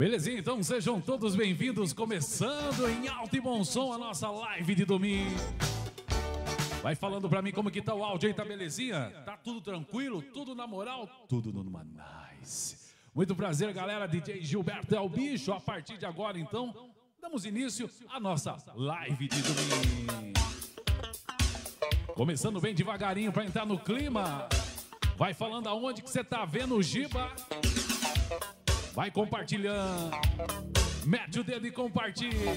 Belezinha, então sejam todos bem-vindos, começando em alto e bom som a nossa live de domingo. Vai falando pra mim como que tá o áudio aí, tá belezinha? Tá tudo tranquilo? Tudo na moral? Tudo numa nice. Muito prazer, galera, DJ Gilberto é o bicho. A partir de agora, então, damos início à nossa live de domingo. Começando bem devagarinho pra entrar no clima. Vai falando aonde que você tá vendo o Giba. Vai compartilhando. Mete o dedo e compartilha.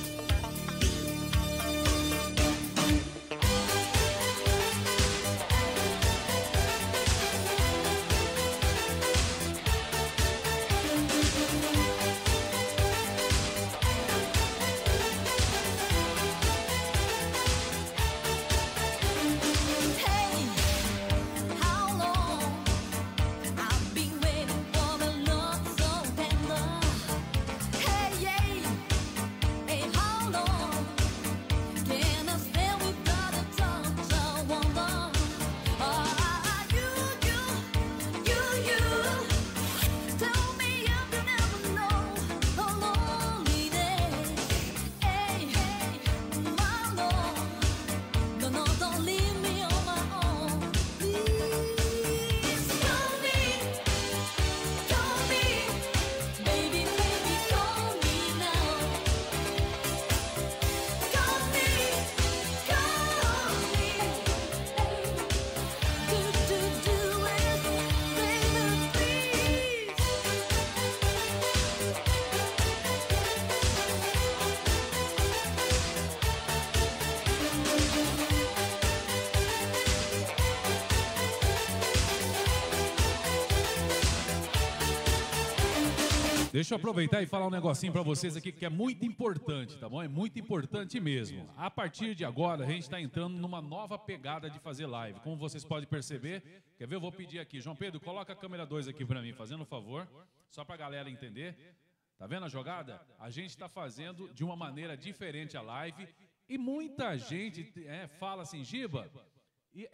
Deixa eu aproveitar e falar um negocinho pra vocês aqui que é muito importante, tá bom? É muito importante mesmo. A partir de agora, a gente está entrando numa nova pegada de fazer live. Como vocês podem perceber, quer ver? Eu vou pedir aqui. João Pedro, coloca a câmera 2 aqui pra mim, fazendo um favor. Só pra galera entender. Tá vendo a jogada? A gente está fazendo de uma maneira diferente a live. E muita gente fala assim, Giba, e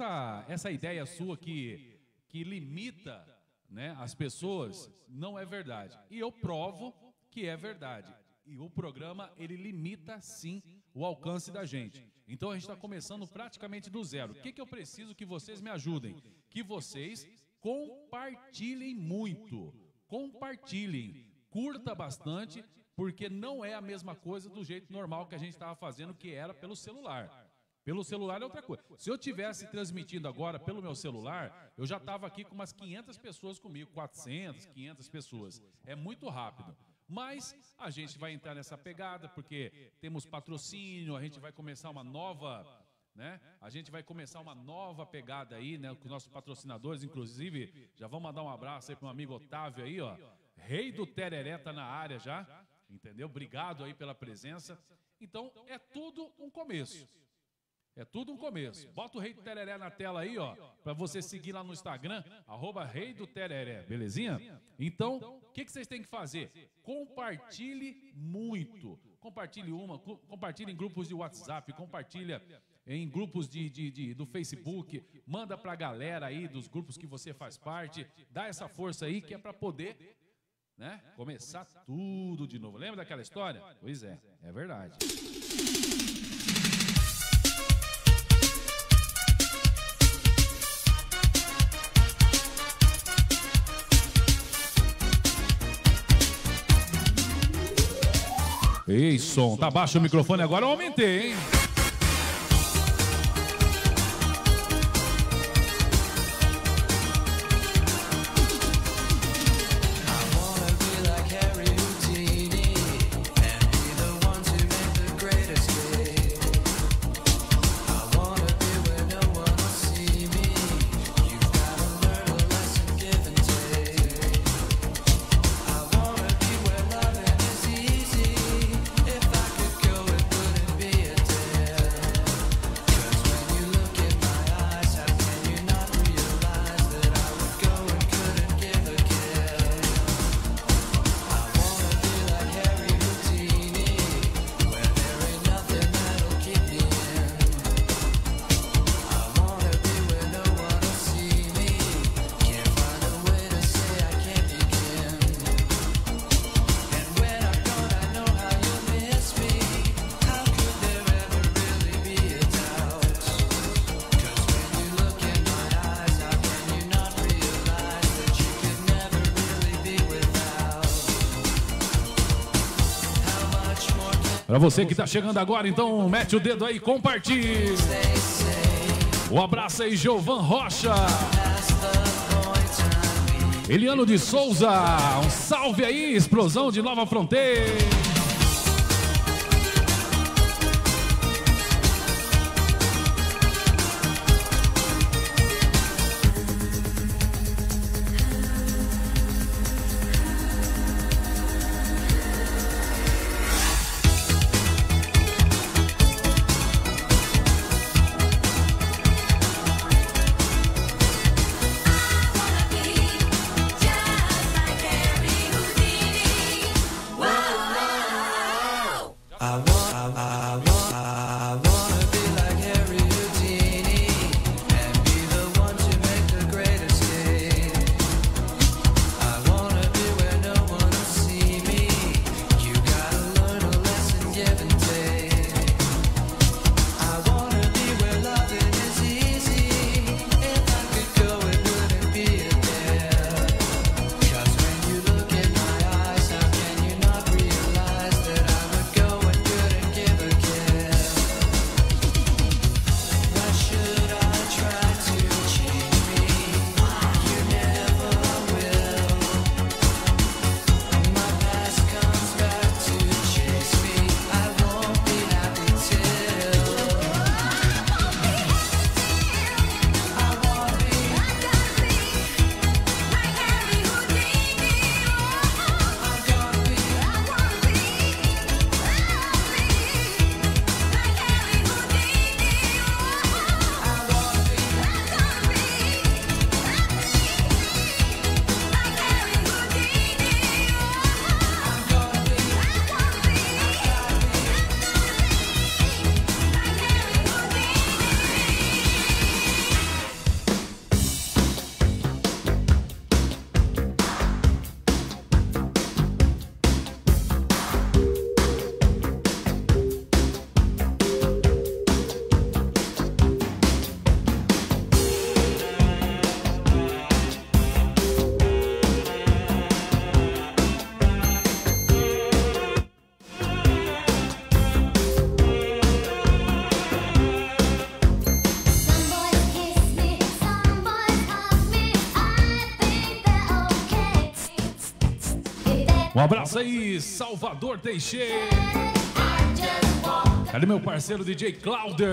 essa ideia sua que limita... as pessoas, não é verdade. E eu provo que é verdade. E o programa, ele limita sim o alcance da gente. Então a gente está começando praticamente do zero. O que eu preciso que vocês me ajudem? Que vocês compartilhem muito. Compartilhem. Curta bastante, porque não é a mesma coisa do jeito normal que a gente estava fazendo, que era pelo celular. Pelo celular é outra coisa. Se eu tivesse transmitindo agora pelo meu celular, eu já estava aqui com umas 500 pessoas comigo, 400, 500 pessoas. É muito rápido. Mas a gente vai entrar nessa pegada, porque temos patrocínio, a gente vai começar uma nova... A gente vai começar uma nova pegada aí, com nossos patrocinadores. Inclusive, já vamos mandar um abraço aí para o amigo Otávio aí, ó. Rei do Tereré tá na área já, entendeu? Obrigado aí pela presença. Então, é tudo um começo. É tudo um começo. Bota o Rei do Tereré na tela aí, ó, para você seguir lá no Instagram, @Rei do Tereré, belezinha? Então, o que vocês têm que fazer? Compartilhe muito. Compartilhe em grupos de WhatsApp, compartilha em grupos do Facebook, manda pra galera aí dos grupos que você faz parte, dá essa força aí que é para poder, começar tudo de novo. Lembra daquela história? Pois é verdade. Ei, som, tá baixo o microfone agora, eu aumentei, hein? Para você que tá chegando agora, então mete o dedo aí e compartilhe. Um abraço aí, Giovan Rocha. Eliano de Souza, um salve aí, explosão de Nova Fronteira. Um abraço aí, Salvador Teixeira. Cadê meu parceiro DJ Clauder?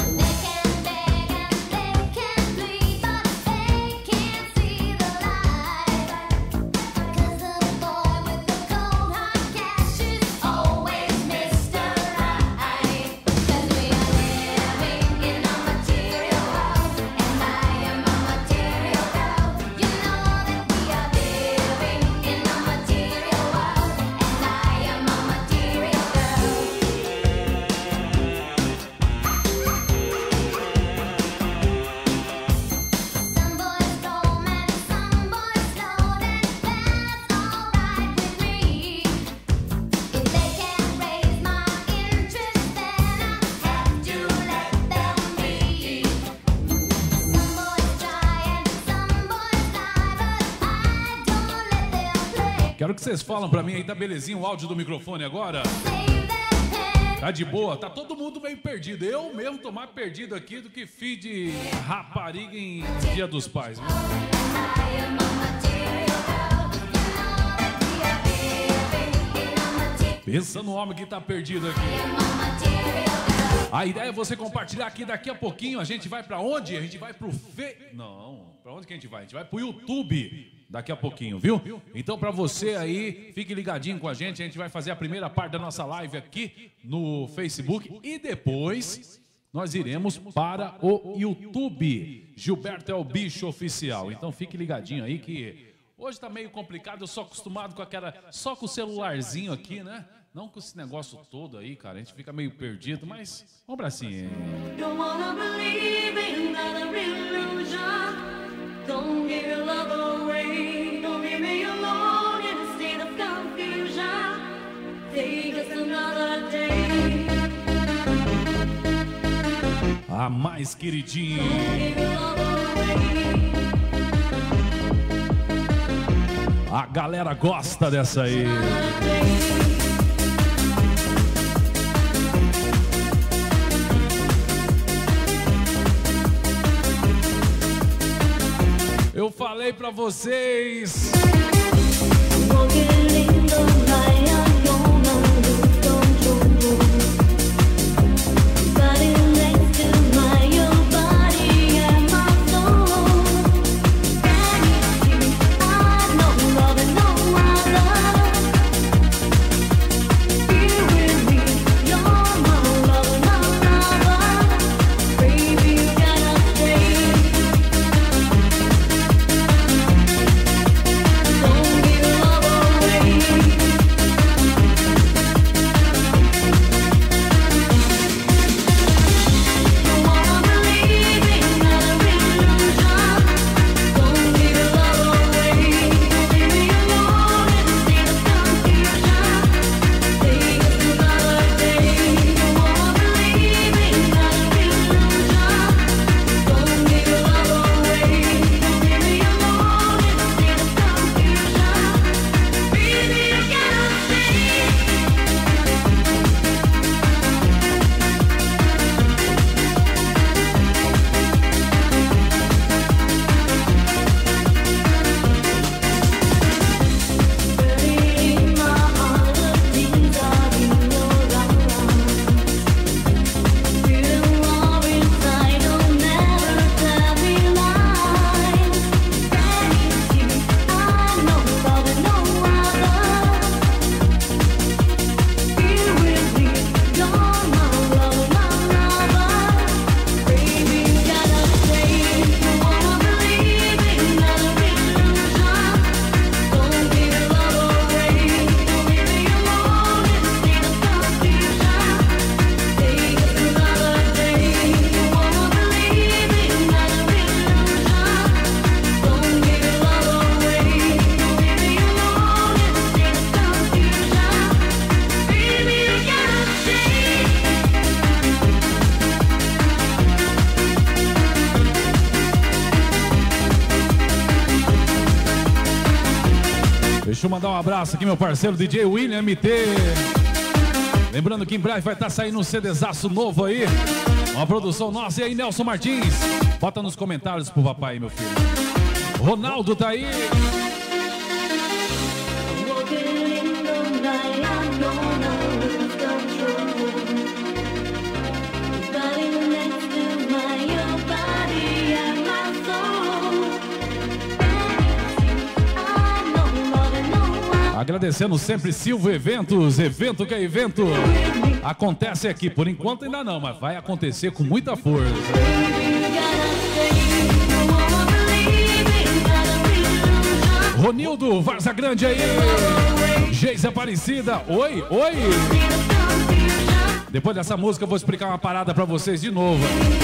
Quero que vocês falam pra mim aí, tá belezinha o áudio do microfone agora? Tá de boa? Tá todo mundo meio perdido. Eu mesmo tô mais perdido aqui do que filho de rapariga em Dia dos Pais, viu? Pensa no homem que tá perdido aqui. A ideia é você compartilhar aqui daqui a pouquinho. A gente vai pra onde? A gente vai pro Não, pra onde que a gente vai? A gente vai pro YouTube daqui a pouquinho, viu? Então pra você aí, fique ligadinho com a gente vai fazer a primeira parte da nossa live aqui no Facebook e depois nós iremos para o YouTube. Gilberto é o bicho oficial. Então fique ligadinho aí que hoje tá meio complicado, eu sou acostumado com só com o celularzinho aqui, né? Não com esse negócio todo aí, cara. A gente fica meio perdido, mas vamos pra cima. Don't wanna believe in another illusion. Don't give your love away. Don't leave me alone in a state of confusion. Take us another day. A mais queridinha. A galera gosta dessa aí. falei pra vocês. Deixa eu mandar um abraço aqui, meu parceiro DJ William MT. Lembrando que em breve vai estar saindo um CDzaço novo aí. Uma produção nossa. E aí, Nelson Martins? Bota nos comentários pro papai aí, meu filho. Ronaldo tá aí. Agradecendo sempre Silva Eventos, evento que é evento. Acontece aqui, por enquanto ainda não, mas vai acontecer com muita força. Ronildo, Varza Grande aí. Geisa Aparecida, oi, oi. Depois dessa música eu vou explicar uma parada pra vocês de novo.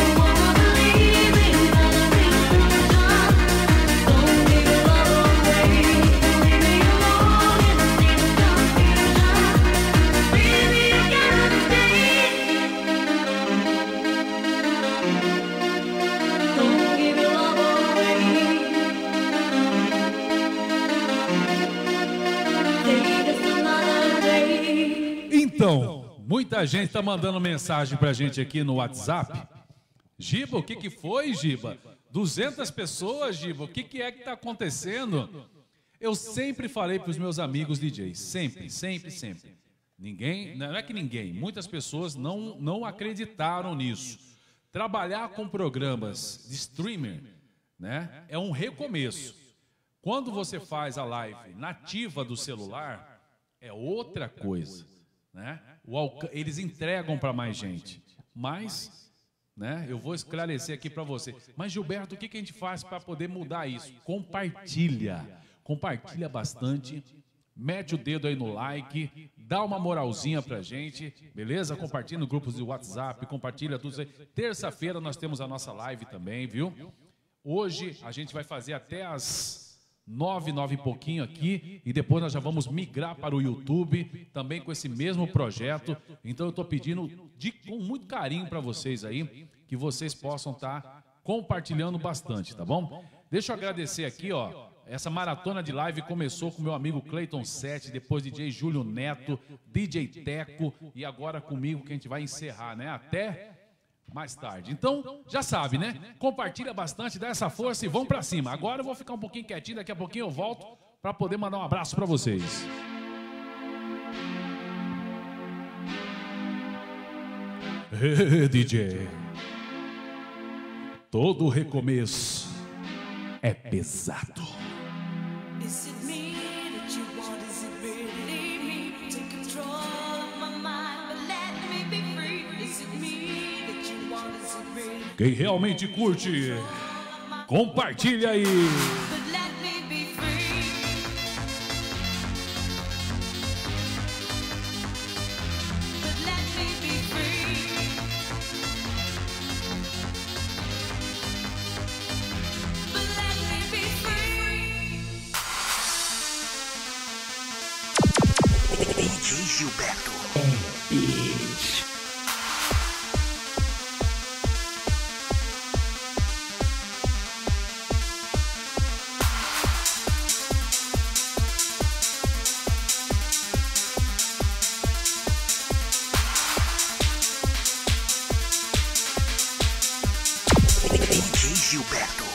Então, muita gente tá mandando mensagem pra gente aqui no WhatsApp. Giba, o que que foi, Giba? 200 pessoas, Giba, o que que é que tá acontecendo? Eu sempre falei pros meus amigos DJs, sempre. Ninguém, não é que ninguém, muitas pessoas não acreditaram nisso. Trabalhar com programas de streamer, né, é um recomeço. Quando você faz a live nativa do celular, é outra coisa, né? Eles entregam para mais gente. Mas, né, eu vou esclarecer aqui para você. Mas, Gilberto, o que que a gente faz para poder mudar isso? Compartilha. Compartilha bastante. Mete o dedo aí no like, dá uma moralzinha pra gente, beleza? Compartilha no grupos de WhatsApp, compartilha tudo isso aí. Terça-feira nós temos a nossa live também, viu? Hoje a gente vai fazer até as 9 e pouquinho aqui, e depois nós já vamos migrar para o YouTube, também com esse mesmo projeto. Então eu estou pedindo com muito carinho para vocês aí, que vocês possam estar compartilhando bastante, tá bom? Deixa eu agradecer aqui, ó. Essa maratona de live começou com meu amigo Clayton 7, depois DJ Júlio Neto, DJ Teco e agora comigo que a gente vai encerrar, né? mais tarde. Então, já sabe, né? Compartilha bastante, dá essa força e vamos pra cima. Agora eu vou ficar um pouquinho quietinho, daqui a pouquinho eu volto pra poder mandar um abraço pra vocês. DJ. Todo recomeço é pesado. Quem realmente curte, compartilha aí. DJ Gilberto. DJ Gilberto.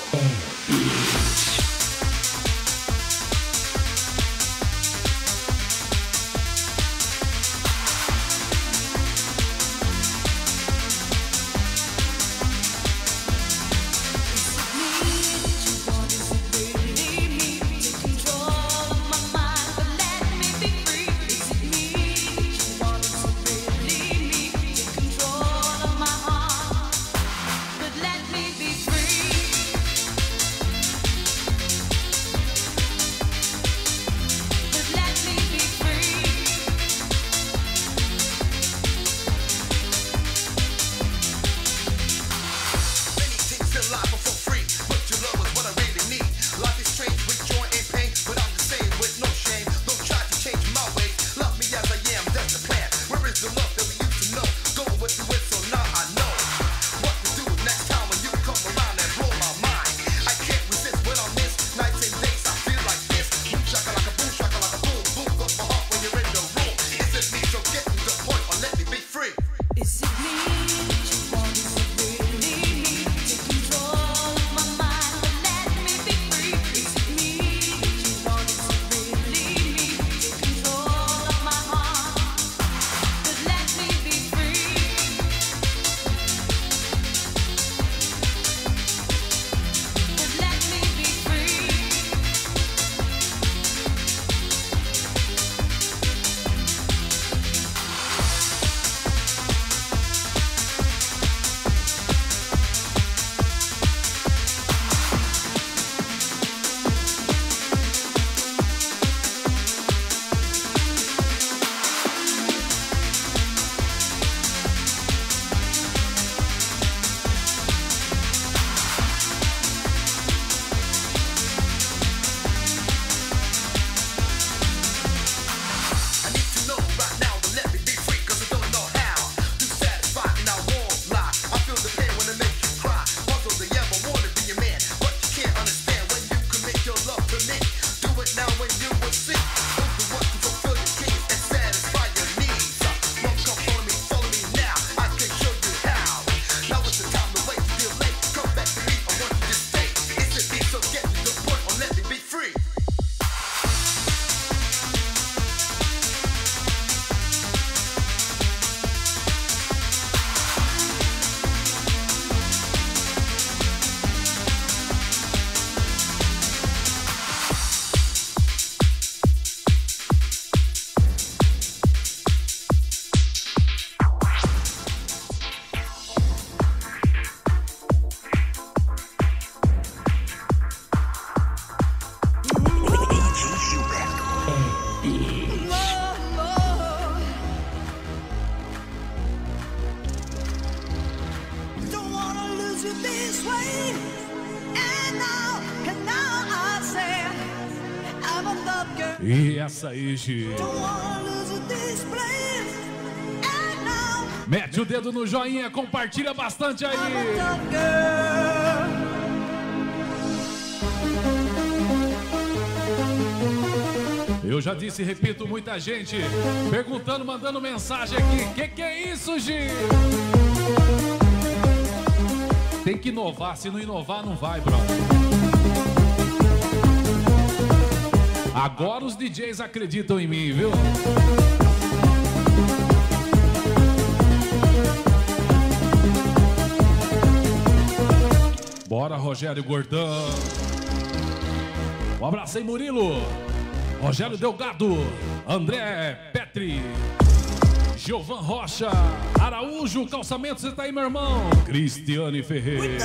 E essa aí, Gi. Mete o dedo no joinha, compartilha bastante aí. Eu já disse e repito, muita gente perguntando, mandando mensagem aqui. Que é isso, Gi? Tem que inovar, se não inovar não vai, brother. Agora os DJs acreditam em mim, viu? Bora, Rogério Gordão. Um abraço aí, Murilo. Rogério Delgado. André Petri. Giovan Rocha. Araújo, calçamento, você tá aí, meu irmão? Cristiane Ferreira.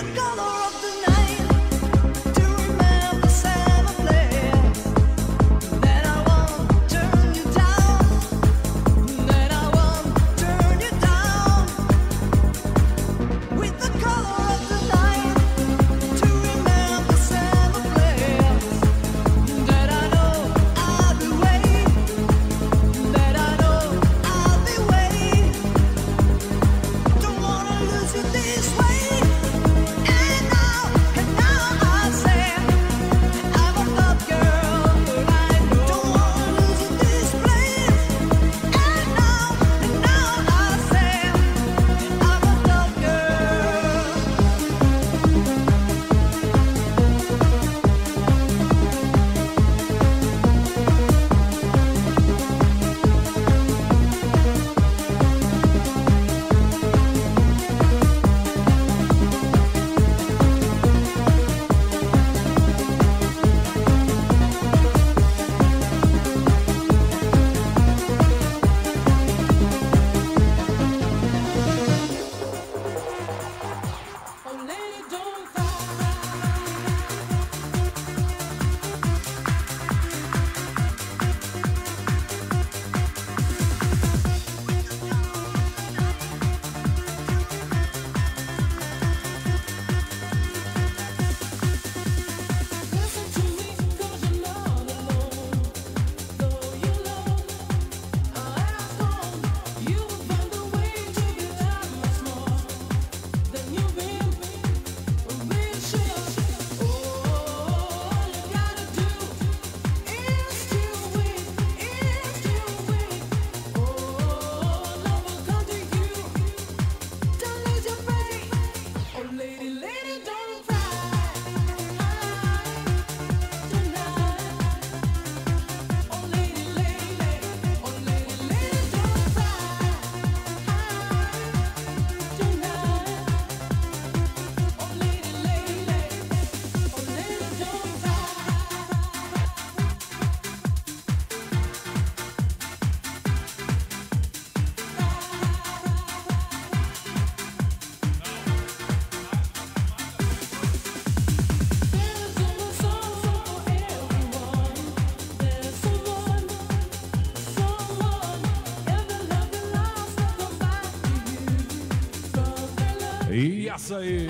E essa aí.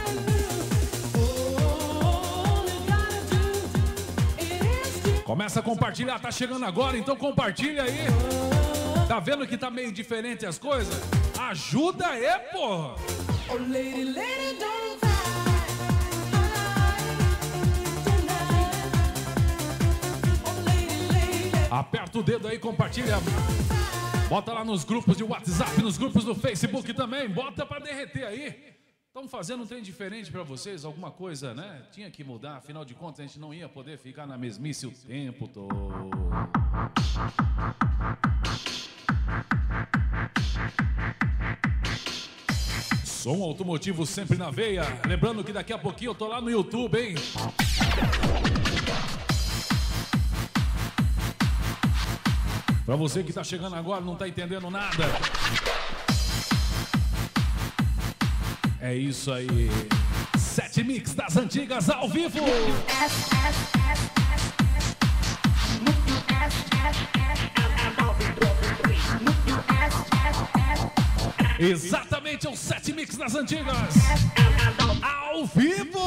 Começa a compartilhar, tá chegando agora, então compartilha aí. Tá vendo que tá meio diferente as coisas? Ajuda aí, porra. Aperta o dedo aí, compartilha. Bota lá nos grupos de WhatsApp, nos grupos do Facebook também. Bota pra derreter aí. Estão fazendo um trem diferente pra vocês, alguma coisa, né? Tinha que mudar, afinal de contas a gente não ia poder ficar na mesmice o tempo todo. Som automotivo sempre na veia. Lembrando que daqui a pouquinho eu tô lá no YouTube, hein? Pra você que tá chegando agora, não tá entendendo nada. É isso aí. 7 mix das antigas ao vivo. Exatamente, é o 7 mix das antigas ao vivo.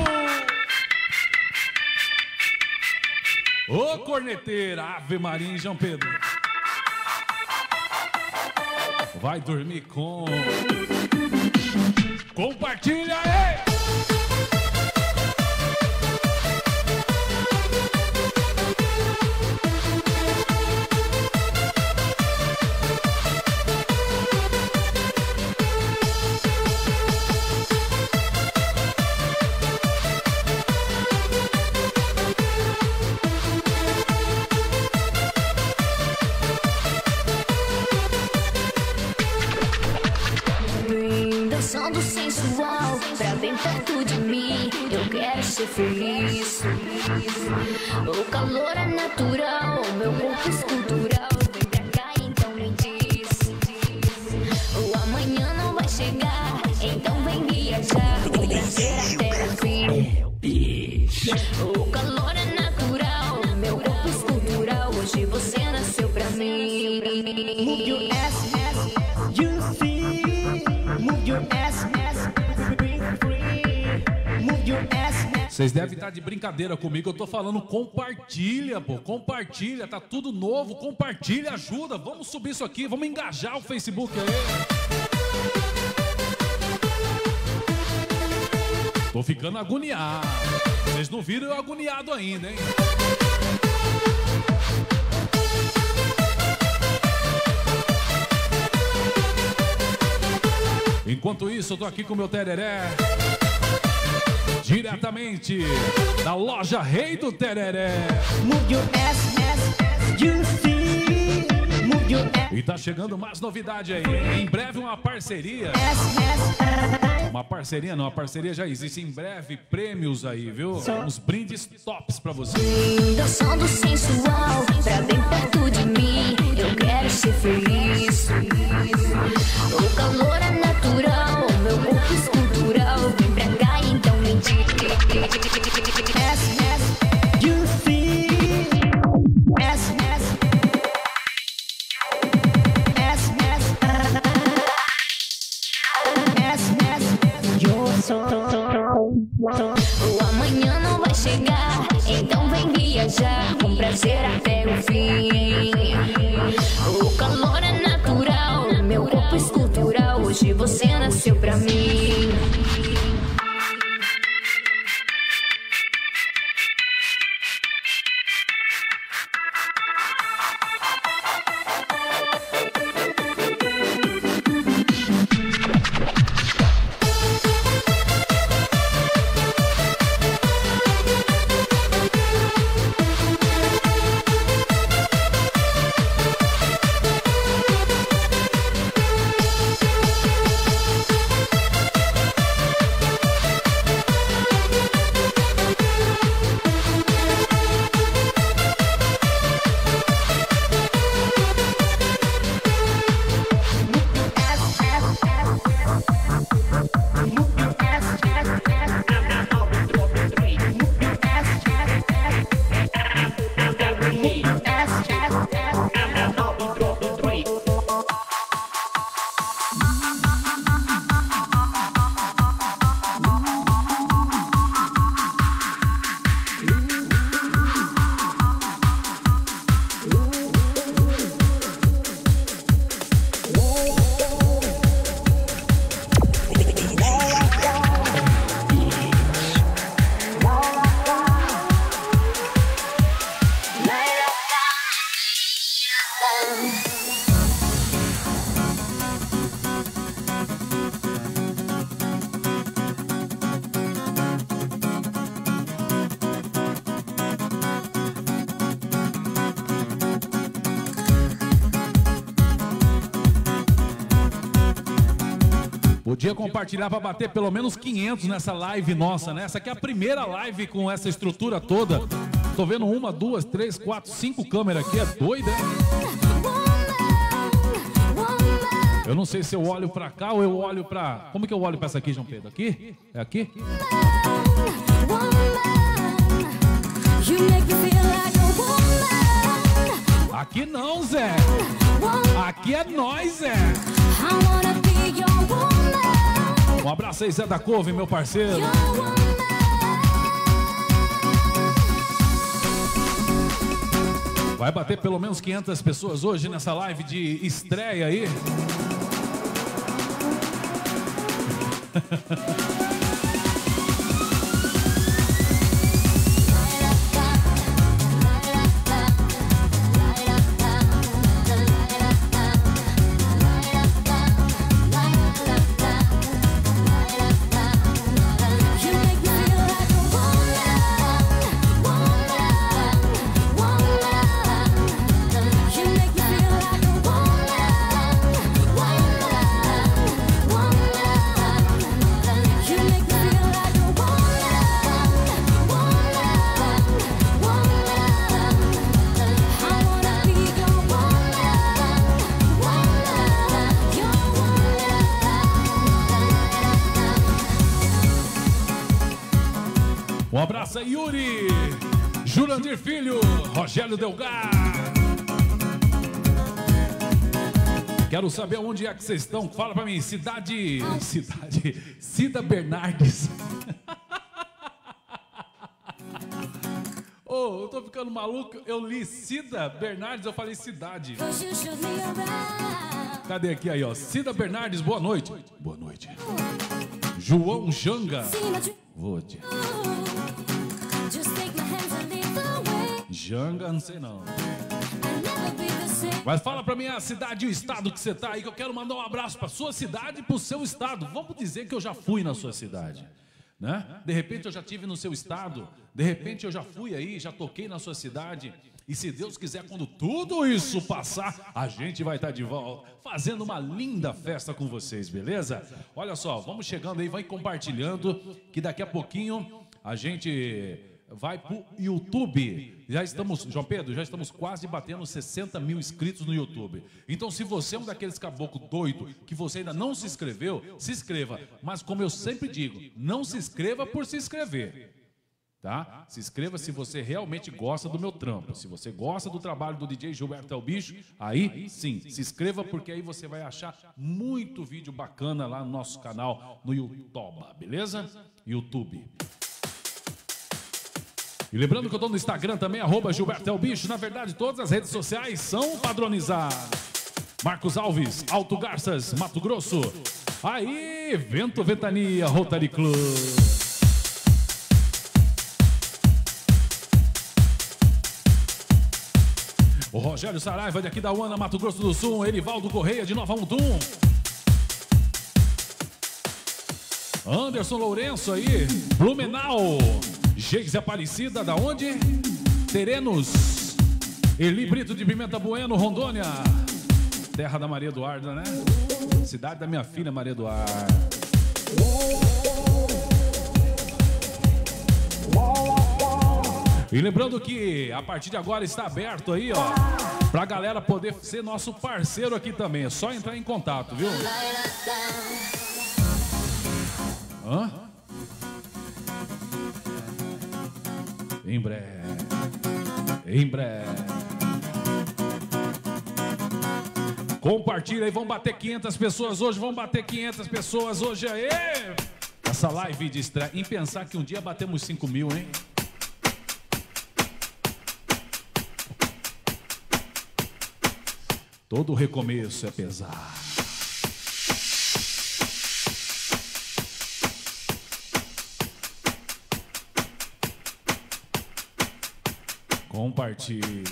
Ô corneteira, Ave Maria, João Pedro. Vai dormir com... Compartilha aí! feliz. O calor é natural, meu corpo escultural. Vem pra cá, então me diz. O amanhã não vai chegar, então vem viajar. Com prazer até o fim. O calor é natural, meu corpo escultural. Hoje você nasceu pra mim. Move your ass, you see. Move your ass, free. Move your ass. Vocês devem estar de brincadeira comigo, eu tô falando compartilha, pô, compartilha, tá tudo novo, compartilha, ajuda, vamos subir isso aqui, vamos engajar o Facebook aí. Tô ficando agoniado, vocês não viram eu agoniado ainda, hein? Enquanto isso, eu tô aqui com o meu tereré. Diretamente da loja Rei do Tereré. Move your ass, you see. Move your ass. E tá chegando mais novidade aí. Em breve uma parceria. Uma parceria não, a parceria já existe. Em breve prêmios aí, viu? Uns brindes tops pra você. Dançando sensual, pra bem perto de mim. Eu quero ser feliz. O calor é natural, meu corpo escultural. Vem pra cá, então me diz. You see. O amanhã não vai chegar, então vem viajar. Com prazer até o fim. O calor é natural, meu corpo escultural. Hoje você nasceu pra mim. Podia compartilhar para bater pelo menos 500 nessa live nossa, né? Essa aqui é a primeira live com essa estrutura toda. Tô vendo 1, 2, 3, 4, 5 câmeras aqui, é doida, hein? Eu não sei se eu olho pra cá ou eu olho pra... Como que eu olho pra essa aqui, João Pedro? Aqui? É aqui? Aqui não, Zé. Aqui é nós, Zé. Um abraço aí, Zé da Couve, meu parceiro. Vai bater pelo menos 500 pessoas hoje nessa live de estreia aí. You abraço aí, Yuri, Jurandir Filho, Rogério Delgar. Quero saber onde é que vocês estão. Fala pra mim, Cida Bernardes. Oh, eu tô ficando maluco. Eu li Cida Bernardes, eu falei cidade. Cadê aqui aí, ó? Cida Bernardes, boa noite. Boa noite. João Janga. Vou-te. Janga, não sei não. Mas fala pra mim a cidade e o estado que você tá aí, que eu quero mandar um abraço pra sua cidade e pro seu estado. Vamos dizer que eu já fui na sua cidade, né? De repente eu já estive no seu estado, de repente eu já fui aí, já toquei na sua cidade. E se Deus quiser, quando tudo isso passar, a gente vai estar de volta, fazendo uma linda festa com vocês, beleza? Olha só, vamos chegando aí, vai compartilhando, que daqui a pouquinho a gente vai pro YouTube. Já estamos, João Pedro, já estamos quase batendo 60 mil inscritos no YouTube. Então, se você é um daqueles caboclo doido que você ainda não se inscreveu, se inscreva. Mas como eu sempre digo, não se inscreva por se inscrever, tá? Se inscreva se você realmente gosta do meu trampo. Se você gosta do trabalho do DJ Gilberto El Bicho, aí sim, se inscreva, porque aí você vai achar muito vídeo bacana lá no nosso canal no YouTube, beleza? YouTube. E lembrando que eu estou no Instagram também, @Gilberto El Bicho. Na verdade, todas as redes sociais são padronizadas. Marcos Alves, Alto Garças, Mato Grosso. Aí, Vento Ventania, Rotary Club. O Rogério Saraiva, daqui da Uana, Mato Grosso do Sul. Erivaldo Correia, de Nova Mutum. Anderson Lourenço aí, Blumenau. Geise Aparecida, da onde? Terenos. Eli Brito de Pimenta Bueno, Rondônia. Terra da Maria Eduarda, né? Cidade da minha filha Maria Eduarda. E lembrando que a partir de agora está aberto aí, ó, pra galera poder ser nosso parceiro aqui também. É só entrar em contato, viu? Hã? Em breve. Em breve. Compartilha aí, vamos bater 500 pessoas hoje, vamos bater 500 pessoas hoje aí. Essa live de estreia, em pensar que um dia batemos 5 mil, hein? Todo recomeço é pesado. Compartilhe.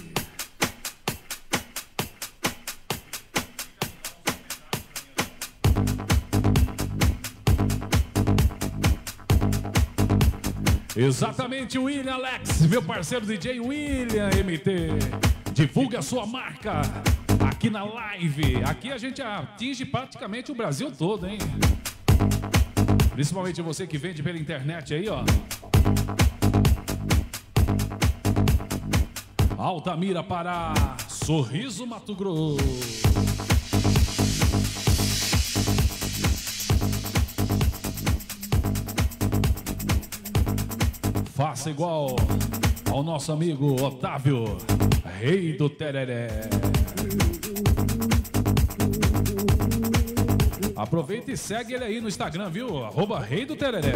Exatamente, William Alex, meu parceiro DJ William MT. Divulgue a sua marca aqui na live. Aqui a gente atinge praticamente o Brasil todo, hein? Principalmente você que vende pela internet aí, ó. Altamira, Pará, Sorriso, Mato Grosso. Faça igual ao nosso amigo Otávio, Rei do Tereré. Aproveita e segue ele aí no Instagram, viu? @Rei do Tereré.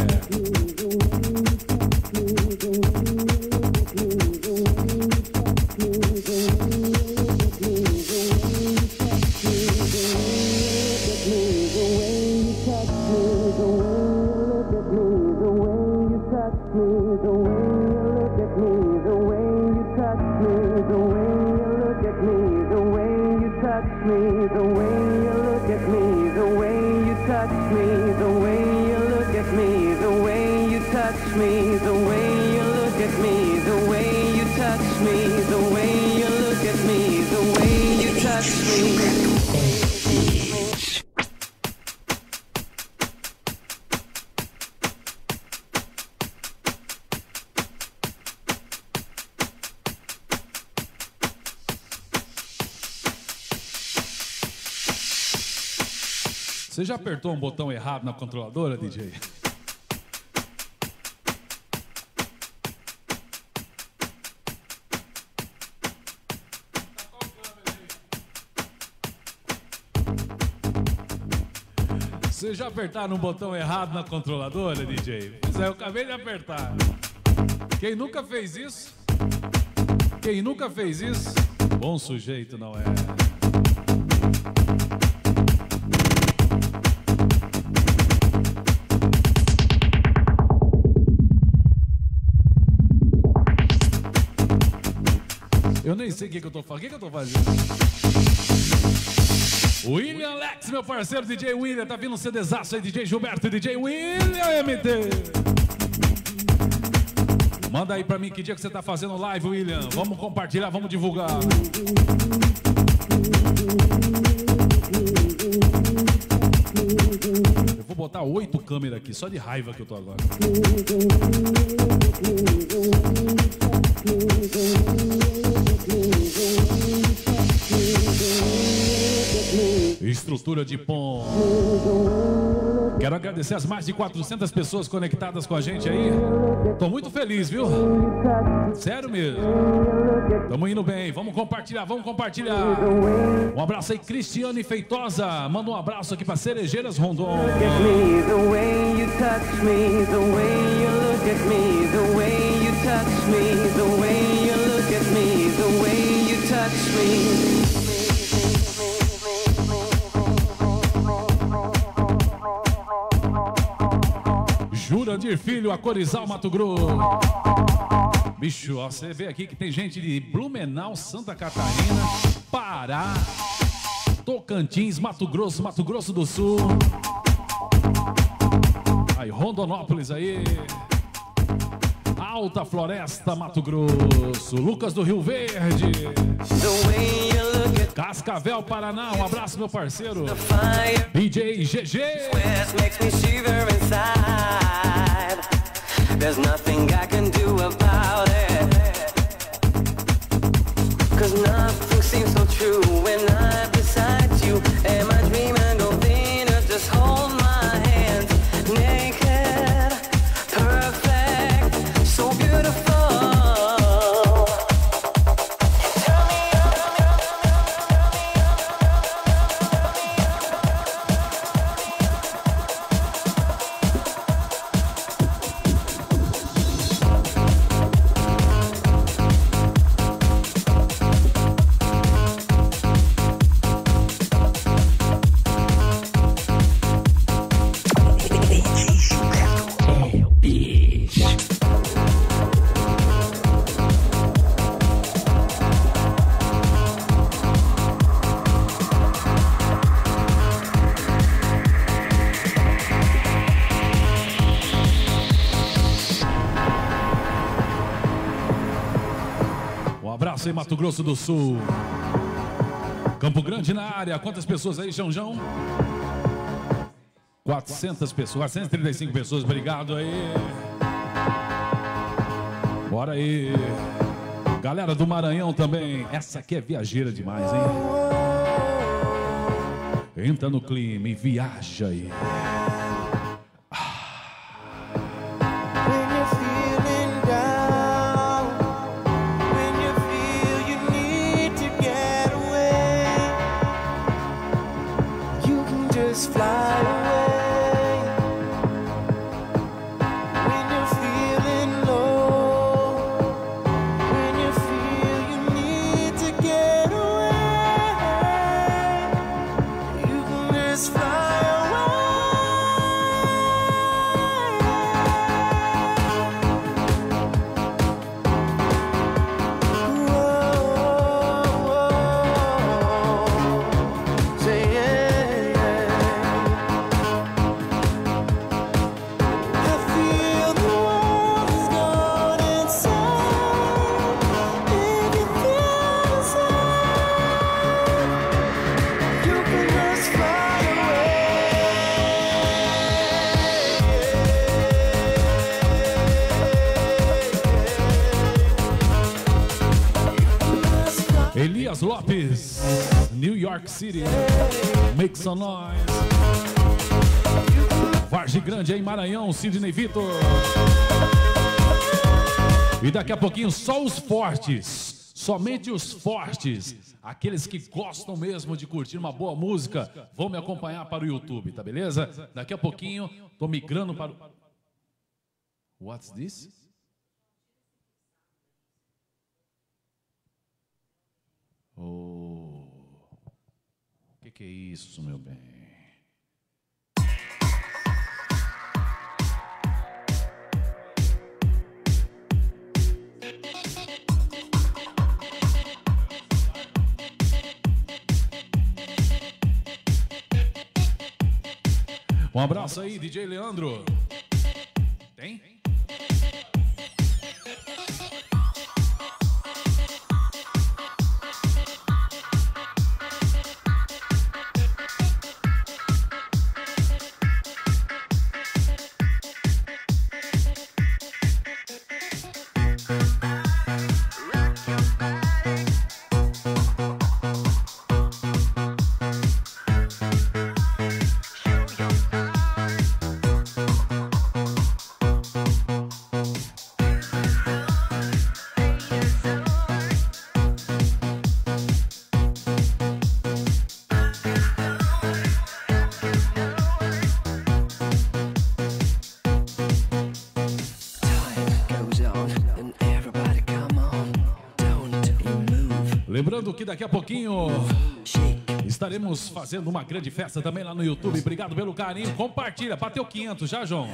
Você já apertou um botão errado na controladora, DJ? Vocês já apertaram um botão errado na controladora, DJ? Pois é, eu acabei de apertar. Quem nunca fez isso? Quem nunca fez isso? Bom sujeito, não é? Eu nem sei o que eu tô fazendo. O que eu tô fazendo? William Alex, meu parceiro, DJ William. Tá vindo um CDzaço aí, DJ Gilberto e DJ William MT. Manda aí pra mim que dia que você tá fazendo live, William. Vamos compartilhar, vamos divulgar. Eu vou botar 8 câmeras aqui, só de raiva que eu tô agora. Estrutura de pom. Quero agradecer as mais de 400 pessoas conectadas com a gente aí. Tô muito feliz, viu? Sério mesmo. Tamo indo bem. Vamos compartilhar, vamos compartilhar. Um abraço aí, Cristiane Feitosa. Manda um abraço aqui pra Cerejeiras Rondon. Jurandir Filho, Acorizal, Mato Grosso. Bicho, ó, você vê aqui que tem gente de Blumenau, Santa Catarina, Pará, Tocantins, Mato Grosso do Sul. Aí, Rondonópolis aí. Alta Floresta, Mato Grosso. Lucas do Rio Verde. Cascavel, Paraná. Um abraço, meu parceiro. DJ GG. There's nothing I can do about it, 'cause nothing seems so true when I'm beside you. Am I dreaming of Venus? Just hold my hand. Naked, perfect, so beautiful. Em Mato Grosso do Sul. Campo Grande na área. Quantas pessoas aí, João? 400 pessoas, 435 pessoas. Obrigado aí. Bora aí. Galera do Maranhão também. Essa aqui é viajeira demais, hein? Entra no clima e viaja aí. Elias Lopes, New York City, make some noise. Vargem Grande em Maranhão, Sidney Vitor. E daqui a pouquinho só os fortes, Somente os fortes, aqueles que gostam mesmo de curtir uma boa música, vão me acompanhar para o YouTube, tá beleza? Daqui a pouquinho, tô migrando para o... What's this? Oh, que é isso, meu bem? Um abraço aí, DJ Leandro. Tem? Lembrando que daqui a pouquinho estaremos fazendo uma grande festa também lá no YouTube. Obrigado pelo carinho. Compartilha. Bateu 500 já, João?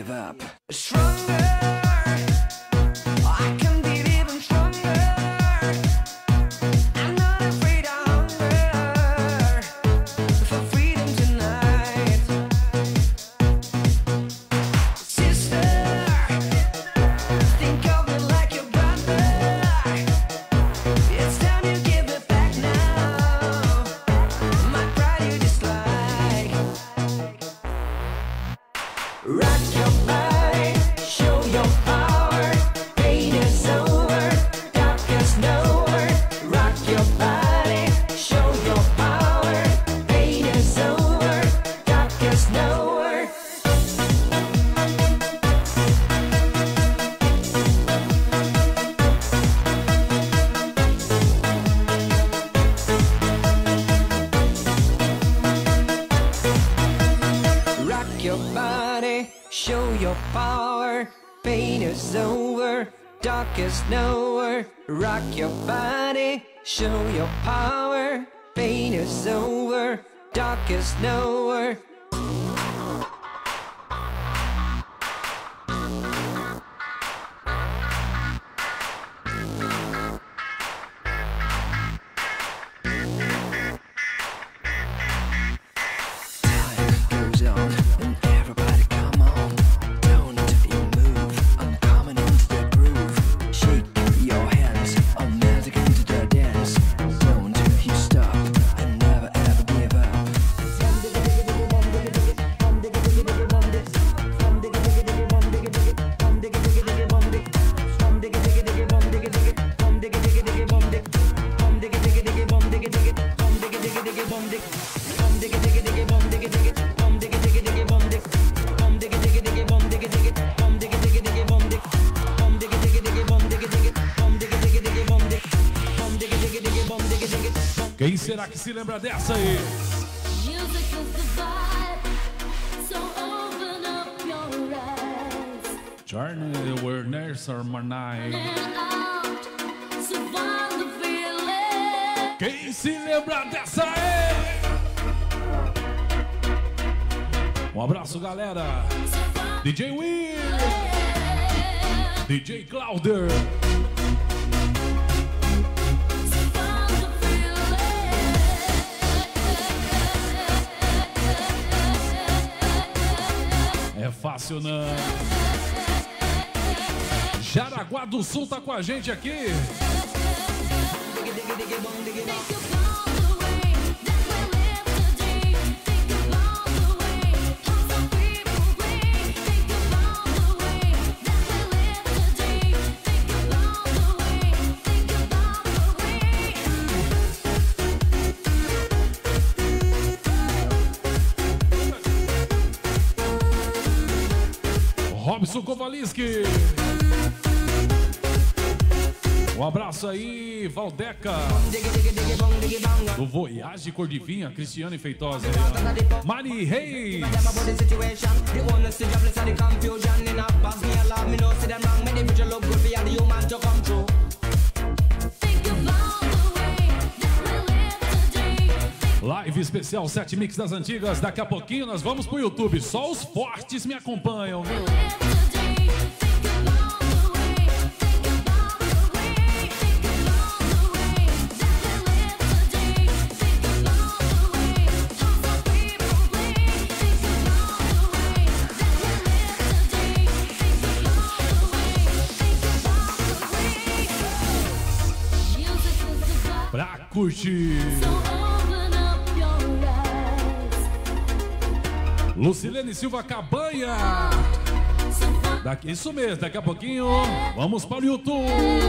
Quem será que se lembra dessa aí? Journey where there's a night. Quem se lembra dessa aí? Um abraço, galera. DJ Will, DJ Clauder. É fácil não. Jaraguá do Sul tá com a gente aqui. Robson Kowalski. Um Um abraço aí, Valdeca. Do Voyage Cordivinha, Cristiane Feitosa. Mari Reis. Live especial 7 Mix das Antigas. Daqui a pouquinho nós vamos pro YouTube. Só os fortes me acompanham, viu? Pra curtir. Lucilene Silva Cabanha. Isso mesmo, daqui a pouquinho vamos para o YouTube.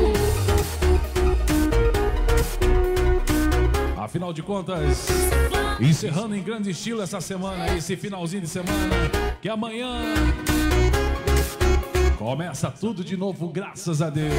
Afinal de contas, encerrando em grande estilo essa semana, esse finalzinho de semana, que amanhã começa tudo de novo, graças a Deus.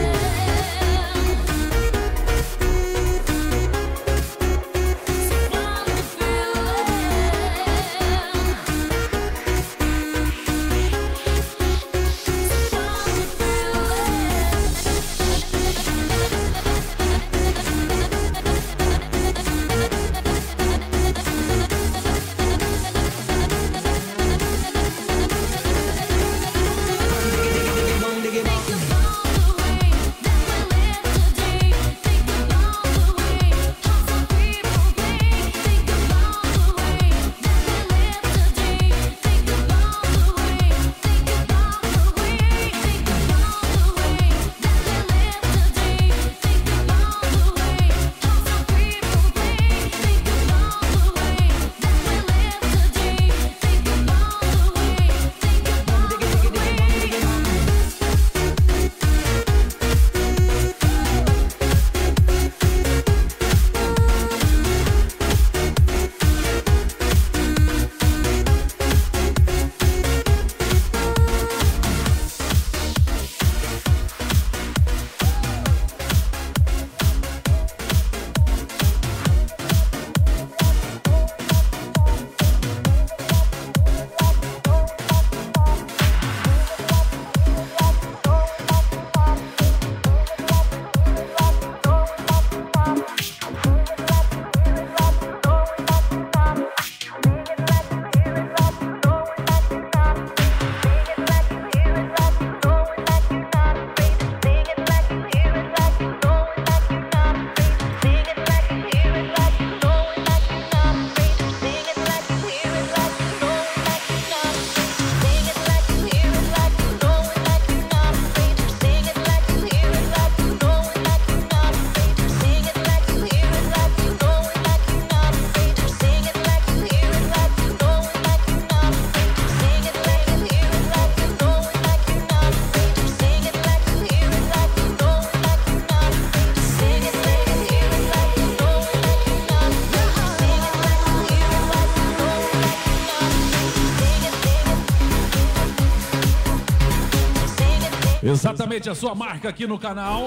Exatamente a sua marca aqui no canal,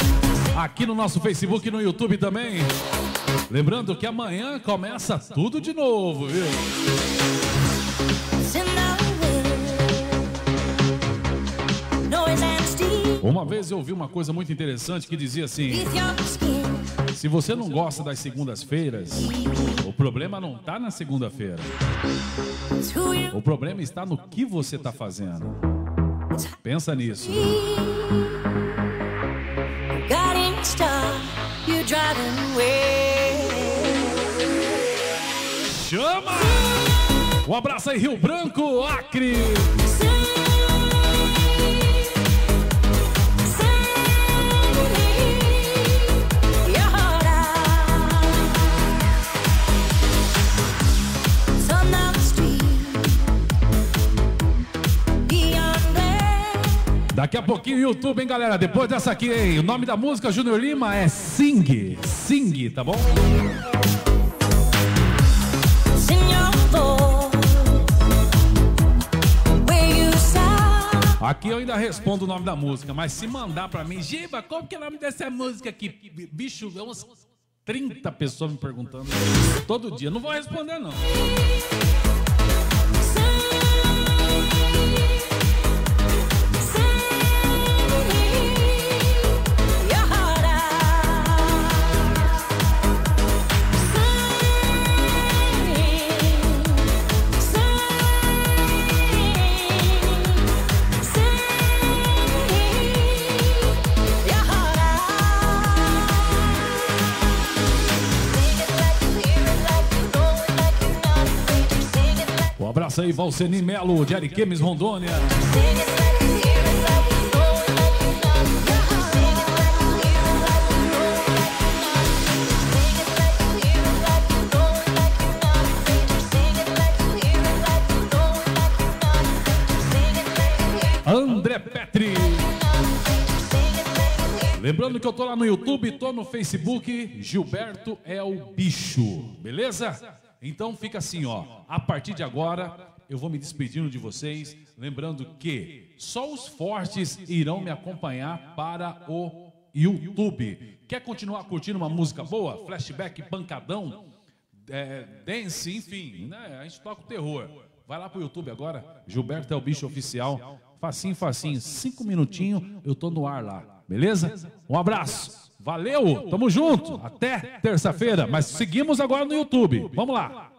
aqui no nosso Facebook e no YouTube também. Lembrando que amanhã começa tudo de novo, viu? Uma vez eu ouvi uma coisa muito interessante que dizia assim: se você não gosta das segundas-feiras, o problema não está na segunda-feira. O problema está no que você está fazendo. Pensa nisso. Chama! Um abraço aí, Rio Branco, Acre. Daqui a pouquinho o YouTube, hein, galera? Depois dessa aqui, hein? O nome da música, Júnior Lima, é Sing. Sing, tá bom? Aqui eu ainda respondo o nome da música, mas se mandar pra mim, Giba, como que é o nome dessa música aqui? Bicho, é umas 30 pessoas me perguntando todo dia. Não vou responder, não. Um abraço aí, Valceni Melo, de Ariquemes, Rondônia. André Petri. Lembrando que eu tô lá no YouTube, tô no Facebook, Gilberto é o bicho, beleza? Então fica assim, ó, a partir de agora eu vou me despedindo de vocês, lembrando que só os fortes irão me acompanhar para o YouTube. Quer continuar curtindo uma música boa? Flashback, pancadão, dance, enfim, né? A gente toca o terror. Vai lá pro YouTube agora, Gilberto é o bicho oficial, facinho, facinho, 5 minutinhos, eu tô no ar lá, beleza? Um abraço. Valeu, tamo junto, até terça-feira, mas seguimos agora no YouTube, vamos lá.